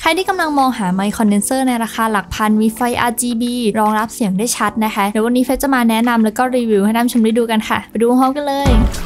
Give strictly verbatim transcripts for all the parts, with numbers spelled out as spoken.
ใครที่กำลังมองหาไมค์คอนเดนเซอร์ในราคาหลักพันมีไฟ อาร์ จี บี รองรับเสียงได้ชัดนะคะเดี๋ยววันนี้เฟซจะมาแนะนำแล้วก็รีวิวให้ท่านชมได้ดูกันค่ะไปดูพร้อมกันเลย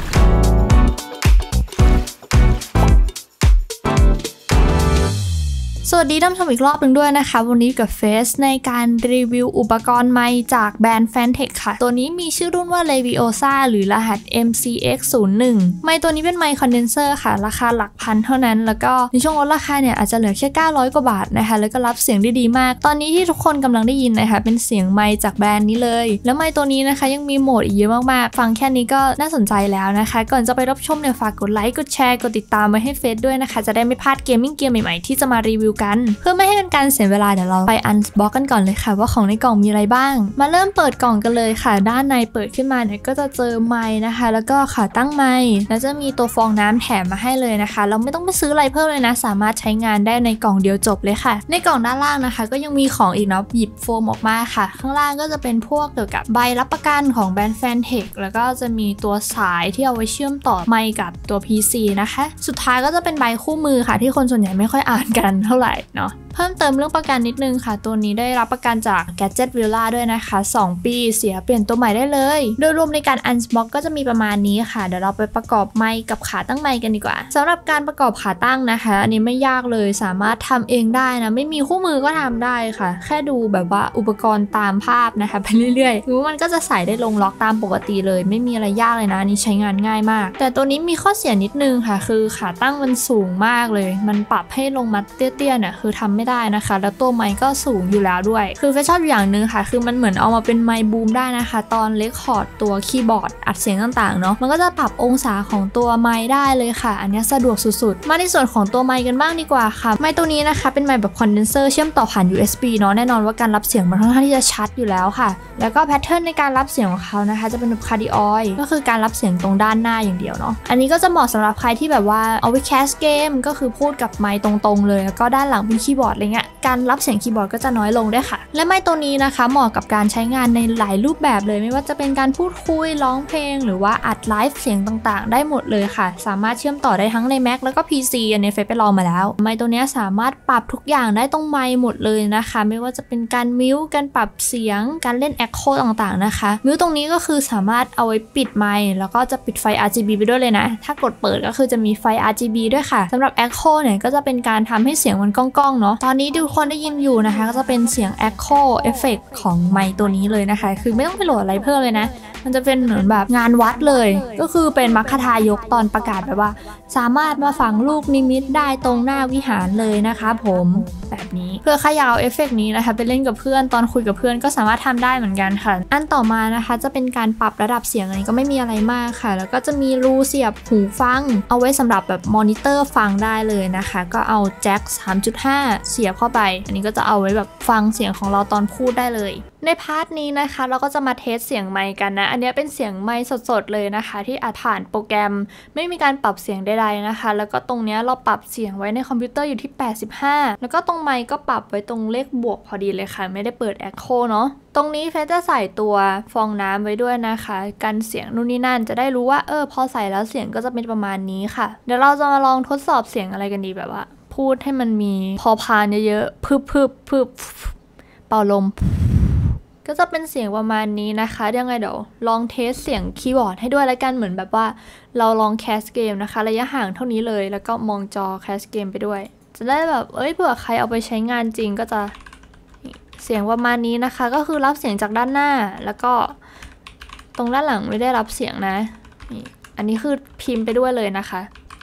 สวัสดีท่านผู้ชมอีกรอบหนึ่งด้วยนะคะวันนี้กับเฟสในการรีวิวอุปกรณ์ไมค์จากแบรนด์ Fantech ค่ะตัวนี้มีชื่อรุ่นว่า Leviosa หรือรหัส เอ็ม ซี เอ็กซ์ ศูนย์หนึ่ง ไมค์ตัวนี้เป็นไมค์คอนเดนเซอร์ค่ะราคาหลักพันเท่านั้นแล้วก็ในช่วงลดราคาเนี่ยอาจจะเหลือแค่เก้าร้อยกว่าบาทนะคะแล้วก็รับเสียงได้ดีมากตอนนี้ที่ทุกคนกำลังได้ยินนะคะเป็นเสียงไมค์จากแบรนด์นี้เลยแล้วไมค์ตัวนี้นะคะยังมีโหมดอีกเยอะมากๆฟังแค่นี้ก็น่าสนใจแล้วนะคะก่อนจะไปรับชมเนี่ยฝากกดไลค์กดแชร์กดติดตามไว้ให้เฟซด้วยนะคะจะได้ไม่พลาดเกมมิ่งเกมใหม่ๆที่จะมารีวิวกันเพื่อไม่ให้เป็นการเสียเวลาเดี๋ยวเราไปอันบ็อกกันก่อนเลยค่ะว่าของในกล่องมีอะไรบ้างมาเริ่มเปิดกล่องกันเลยค่ะด้านในเปิดขึ้นมาเนี่ยก็จะเจอไมค์นะคะแล้วก็ขาตั้งไมค์แล้วจะมีตัวฟองน้ำแถมมาให้เลยนะคะเราไม่ต้องไปซื้ออะไรเพิ่มเลยนะสามารถใช้งานได้ในกล่องเดียวจบเลยค่ะในกล่องด้านล่างนะคะก็ยังมีของอีกเนาะหยิบโฟมออกมาค่ะข้างล่างก็จะเป็นพวกเกี่ยวกับใบรับประกันของแบรนด์ Fantech แล้วก็จะมีตัวสายที่เอาไว้เชื่อมต่อไมค์กับตัว พี ซี นะคะสุดท้ายก็จะเป็นใบคู่มือค่ะที่คนส่วนใหญ่ไม่ค่อยอ่านกันเท่าไหร่เนาะเพิ่มเติมเรื่องประกันนิดนึงค่ะตัวนี้ได้รับประกันจาก Gadget Villa ด้วยนะคะสองปีเสียเปลี่ยนตัวใหม่ได้เลยโดยรวมในการอันบ็อกก็จะมีประมาณนี้ค่ะเดี๋ยวเราไปประกอบไมค์กับขาตั้งไมค์กันดีกว่าสำหรับการประกอบขาตั้งนะคะอันนี้ไม่ยากเลยสามารถทำเองได้นะไม่มีคู่มือก็ทำได้ค่ะแค่ดูแบบว่าอุปกรณ์ตามภาพนะคะไปเรื่อยๆคือมันก็จะใส่ได้ลงล็อกตามปกติเลยไม่มีอะไรยากเลยนะนี่ใช้งานง่ายมากแต่ตัวนี้มีข้อเสียนิดนึงค่ะคือขาตั้งมันสูงมากเลยมันปรับให้ลงมาเตี้ยๆเนี่ยคือทำไม่ได้นะคะแล้วตัวไมค์ก็สูงอยู่แล้วด้วยคือเฟชชอบอย่างหนึ่งค่ะคือมันเหมือนเอามาเป็นไมค์บูมได้นะคะตอนเรคคอร์ดตัวคีย์บอร์ดอัดเสียงต่างๆเนาะมันก็จะปรับองศาของตัวไมค์ได้เลยค่ะอันนี้สะดวกสุดๆมาในส่วนของตัวไมค์กันบ้างดีกว่าค่ะไมค์ตัวนี้นะคะเป็นไมค์แบบคอนเดนเซอร์เชื่อมต่อผ่าน ยู เอส บี เนาะแน่นอนว่าการรับเสียงมันค่อนข้างที่จะชัดอยู่แล้วค่ะแล้วก็แพทเทิร์นในการรับเสียงของเขานะคะจะเป็นแบบคาร์ดิออยก็คือการรับเสียงตรงด้านหน้าอย่างเดียวเนาะอันนี้ก็จะเหมาะสำหรับใครที่แบบว่าเอาไว้แคสเกมก็คือพูดกับไมค์ตรงๆเลยแล้วก็ด้านหลังเป็นคีย์บอร์ดอะไรเงี้ยการรับเสียงคีย์บอร์ดก็จะน้อยลงด้วยค่ะและไมค์ตัวนี้นะคะเหมาะกับการใช้งานในหลายรูปแบบเลยไม่ว่าจะเป็นการพูดคุยร้องเพลงหรือว่าอัดไลฟ์เสียงต่างๆได้หมดเลยค่ะสามารถเชื่อมต่อได้ทั้งใน Mac แล้วก็ พี ซี อันนี้เฟซไปลองมาแล้วไมค์ตัวนี้สามารถปรับทุกอย่างได้ตรงไมค์หมดเลยนะคะไม่ว่าจะเป็นการมิวต์การปรับเสียงการเล่น Echo ต่างๆนะคะมิวต์ตรงนี้ก็คือสามารถเอาไว้ปิดไมค์แล้วก็จะปิดไฟ อาร์ จี บี ไปด้วยเลยนะถ้ากดเปิดก็คือจะมีไฟ อาร์ จี บี ด้วยค่ะสำหรับ Echo เนี่ยก็จะเป็นการทำให้เสียงมันก้องๆเนาะตอนนี้ทุกคนได้ยินอยู่นะคะก็จะเป็นเสียง Echo Effect ของไมค์ตัวนี้เลยนะคะคือไม่ต้องไปโหลดอะไรเพิ่มเลยนะมันจะเป็นเหมือนแบบงานวัดเลยก็คือเป็นมรรคทายกตอนประกาศแบบว่าสามารถมาฝังลูกนิมิตได้ตรงหน้าวิหารเลยนะคะผมแบบนี้เพื่อขยายเอฟเฟกต์นี้นะคะไปเล่นกับเพื่อนตอนคุยกับเพื่อนก็สามารถทำได้เหมือนกันค่ะอันต่อมานะคะจะเป็นการปรับระดับเสียงอันนี้ก็ไม่มีอะไรมากค่ะแล้วก็จะมีรูเสียบหูฟังเอาไว้สำหรับแบบมอนิเตอร์ฟังได้เลยนะคะก็เอาแจ็ค สามจุดห้า เสียบเข้าไปอันนี้ก็จะเอาไว้แบบฟังเสียงของเราตอนพูดได้เลยในพาร์ทนี้นะคะเราก็จะมาเทสเสียงไมค์กันนะอันนี้เป็นเสียงไมค์สดๆเลยนะคะที่อัดผ่านโปรแกรมไม่มีการปรับเสียงใดๆนะคะแล้วก็ตรงนี้เราปรับเสียงไว้ในคอมพิวเตอร์อยู่ที่แปดสิบห้าแล้วก็ตรงไมค์ก็ปรับไว้ตรงเลขบวกพอดีเลยค่ะไม่ได้เปิด Echo เนาะตรงนี้เฟซจะใส่ตัวฟองน้ำไว้ด้วยนะคะกันเสียงนู่นนี่นั่นจะได้รู้ว่าเออพอใส่แล้วเสียงก็จะเป็นประมาณนี้ค่ะเดี๋ยวเราจะมาลองทดสอบเสียงอะไรกันดีแบบว่าพูดให้มันมีพอพานเยอะๆพึบพึบพึบเป่าลมก็จะเป็นเสียงประมาณนี้นะคะยังไงเดี๋ยวลองเทสเสียงคีย์บอร์ดให้ด้วยแล้วกันเหมือนแบบว่าเราลองแคสเกมนะคะระยะห่างเท่านี้เลยแล้วก็มองจอแคสเกมไปด้วยจะได้แบบเอ้ยเผื่อใครเอาไปใช้งานจริงก็จะเสียงประมาณนี้นะคะก็คือรับเสียงจากด้านหน้าแล้วก็ตรงด้านหลังไม่ได้รับเสียงนะนี่อันนี้คือพิมพ์ไปด้วยเลยนะคะ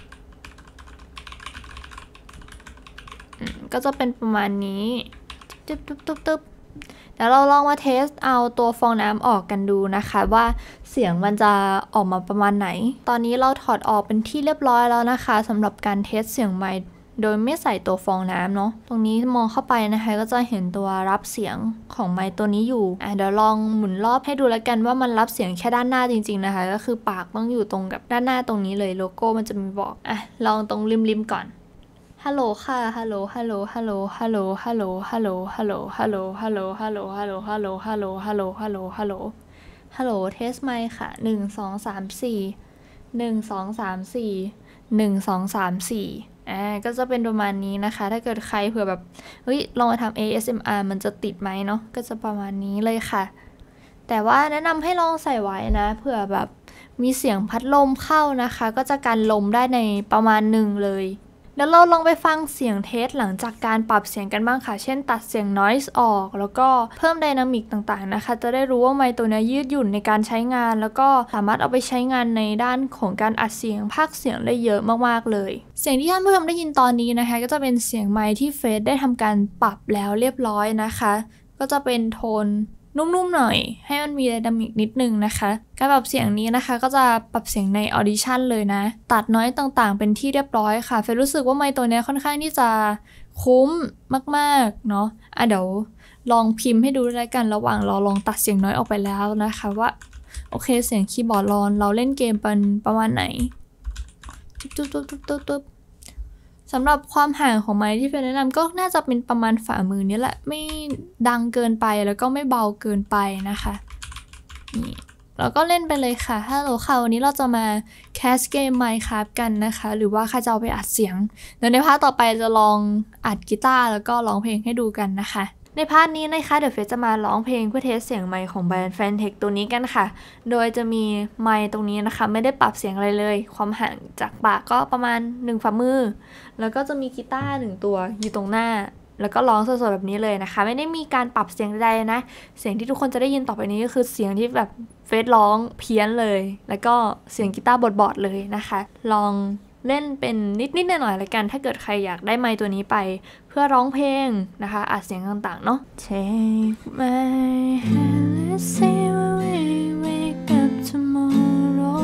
ก็จะเป็นประมาณนี้ตึ๊บตึ๊บตึ๊บตึ๊บเดี๋ยวเราลองมาเทสเอาตัวฟองน้ำออกกันดูนะคะว่าเสียงมันจะออกมาประมาณไหนตอนนี้เราถอดออกเป็นที่เรียบร้อยแล้วนะคะสำหรับการเทสเสียงไมค์โดยไม่ใส่ตัวฟองน้ำเนาะตรงนี้มองเข้าไปนะคะก็จะเห็นตัวรับเสียงของไมค์ตัวนี้อยู่อ่ะเดี๋ยวลองหมุนรอบให้ดูแล้วกันว่ามันรับเสียงแค่ด้านหน้าจริงๆนะคะก็คือปากต้องอยู่ตรงกับด้านหน้าตรงนี้เลยโลโก้มันจะมีบอกอ่ะลองตรงริมๆก่อนฮัลโหลค่ะฮัลโหลฮัลโหลฮัลโหลฮัลโหลฮัลโหลฮัลโหลฮัลโหลฮัลโหลฮัลโหลฮัลโหลฮัลโหลฮัลโหลฮัลโหลฮัลโหลฮัลโหลฮัลโหลฮัลโหลเทสไมค์ค่ะหนึ่ง สอง สาม สี่ หนึ่ง สอง สาม สี่ หนึ่ง สอง สาม สี่อ่าก็จะเป็นประมาณนี้นะคะถ้าเกิดใครเผื่อแบบเฮ้ยลองมาทำ เอ เอส เอ็ม อาร์ มันจะติดไหมเนาะก็จะประมาณนี้เลยค่ะแต่ว่าแนะนำให้ลองใส่ไว้นะเผื่อแบบมีเสียงพัดลมเข้านะคะก็จะกันลมได้ในประมาณหนึ่งเลยเดี๋ยวเราลองไปฟังเสียงเทสหลังจากการปรับเสียงกันบ้างค่ะเช่นตัดเสียง noise ออกแล้วก็เพิ่มไดนามิกต่างๆนะคะจะได้รู้ว่าไมค์ตัวนี้ยืดหยุ่นในการใช้งานแล้วก็สามารถเอาไปใช้งานในด้านของการอัดเสียงพากย์เสียงได้เยอะมากๆเลยเสียงที่ท่านผู้ชมได้ยินตอนนี้นะคะก็จะเป็นเสียงไมค์ที่เฟซได้ทำการปรับแล้วเรียบร้อยนะคะก็จะเป็นโทนนุ่มๆหน่อยให้มันมีไดนามิกนิดนึงนะคะการปรับเสียงนี้นะคะก็จะปรับเสียงในออดิชั่นเลยนะตัดน้อยต่างๆเป็นที่เรียบร้อยค่ะเฟยรู้สึกว่าไมค์ตัวนี้ค่อนข้างที่จะคุ้มมากๆเนาะอ่ะเดี๋ยวลองพิมพ์ให้ดูด้วยกันระหว่างเราลองตัดเสียงน้อยออกไปแล้วนะคะว่าโอเคเสียงคีย์บอร์ดรอนเราเล่นเกมเป็นประมาณไหนตุ๊บตุ๊บตุ๊บตุ๊บตุ๊บสำหรับความห่างของไมค์ที่เฟยแนะนำก็น่าจะเป็นประมาณฝ่ามือนี้แหละไม่ดังเกินไปแล้วก็ไม่เบาเกินไปนะคะนี่เราก็เล่นไปเลยค่ะฮัลโหลค่ะวันนี้เราจะมาแคสเกม Minecraft กันนะคะหรือว่าใครจะเอาไปอัดเสียงเดี๋ยวในพาร์ทต่อไปจะลองอัดกีตาร์แล้วก็ร้องเพลงให้ดูกันนะคะในพาร์ทนี้นะคะเดี๋ยวเฟซจะมาร้องเพลงเพื่อเทสเสียงไมค์ของแบรนด์ Fantech ตัวนี้กันค่ะโดยจะมีไมค์ตรงนี้นะคะไม่ได้ปรับเสียงอะไรเลยความห่างจากปากก็ประมาณหนึ่งฝ่ามือแล้วก็จะมีกีตาร์หนึ่งตัวอยู่ตรงหน้าแล้วก็ร้องสดๆแบบนี้เลยนะคะไม่ได้มีการปรับเสียงใดๆนะเสียงที่ทุกคนจะได้ยินต่อไปนี้ก็คือเสียงที่แบบเฟซร้องเพี้ยนเลยแล้วก็เสียงกีตาร์บอดๆเลยนะคะลองเล่นเป็นนิดๆหน่อยๆละกันถ้าเกิดใครอยากได้ไมค์ตัวนี้ไปเพื่อร้องเพลงนะคะอัดเสียงต่างๆเนาะ Take my hand let's see when we wake up tomorrow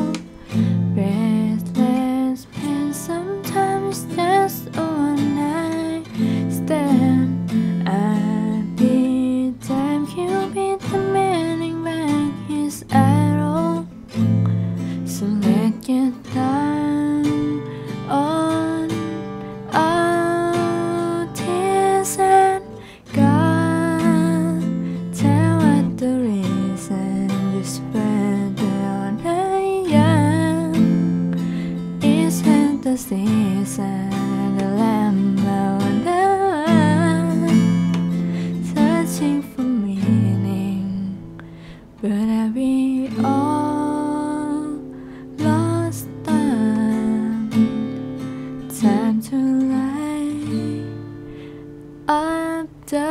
restless pain sometimes just one night stand I'd be damn Cupid demanding back his arrow so let's get down on our tears and God tell what the reason just whether or not young is at the season the lamb on the searching for meaning but are we all lost time time to light up the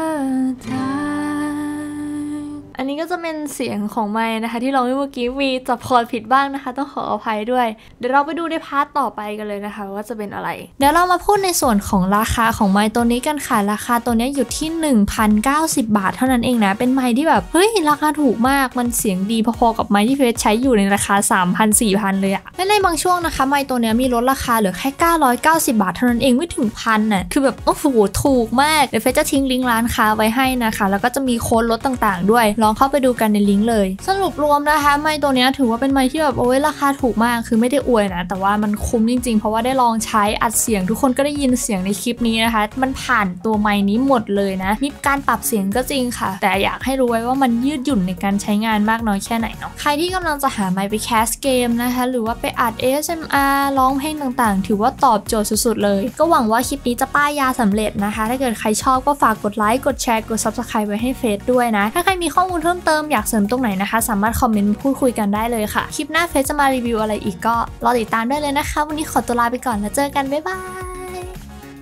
time อันนี้ก็จะเป็นเสียงของไมค์นะคะที่เราเมื่อกี้มีจับคอร์ดผิดบ้างนะคะต้องขออภัยด้วยเดี๋ยวเราไปดูในพาร์ทต่อไปกันเลยนะคะว่าจะเป็นอะไรเดี๋ยวเรามาพูดในส่วนของราคาของไมค์ตัวนี้กันค่ะราคาตัวนี้อยู่ที่ หนึ่งพันเก้าสิบ บาทเท่านั้นเองนะเป็นไมค์ที่แบบเฮ้ยราคาถูกมากมันเสียงดีพอๆกับไมค์ที่เฟซใช้อยู่ในราคา สามพัน สี่พัน เลยอะและในบางช่วงนะคะไมค์ตัวนี้มีลดราคาเหลือแค่เก้าร้อยเก้าสิบบาทเท่านั้นเองไม่ถึงพันน่ะคือแบบโอ้โหถูกมากเดี๋ยวเฟซจะทิ้งลิงก์ร้านค้าไว้ให้นะคะแล้วก็จะมีโค้ดลดต่างๆด้วยลองเข้าไปดูกันในลิงก์เลยสรุปรวมนะคะไมค์ตัวนี้ถือว่าเป็นไมค์ที่แบบโอ้ยราคาถูกมากคือไม่ได้อวยนะแต่ว่ามันคุ้มจริงๆเพราะว่าได้ลองใช้อัดเสียงทุกคนก็ได้ยินเสียงในคลิปนี้นะคะมันผ่านตัวไมค์นี้หมดเลยนะมีการปรับเสียงก็จริงค่ะแต่อยากให้รู้ไว้ว่ามันยืดหยุ่นในการใช้งานมากน้อยแค่ไหนเนาะใครที่กำลังจะหาไมค์ไปแคสเกมนะคะหรือว่าไปอัด เอ เอส เอ็ม อาร์ ร้องเพลงต่างๆถือว่าตอบโจทย์สุดๆเลยก็หวังว่าคลิปนี้จะป้ายยาสำเร็จนะคะถ้าเกิดใครชอบก็ฝากกดไลค์กดแชร์กด ซับสไครบ์ ไว้ให้เฟซด้วยนะถ้าใครมีข้อมูลเพิ่มเติมอยากเสริมตรงไหนนะคะสามารถคอมเมนต์พูดคุยกันได้เลยค่ะคลิปหน้าเฟซจะมารีวิวอะไรอีกก็รอติดตามได้เลยนะคะวันนี้ขอตัวลาไปก่อนแล้วเจอกันบ๊ายบาย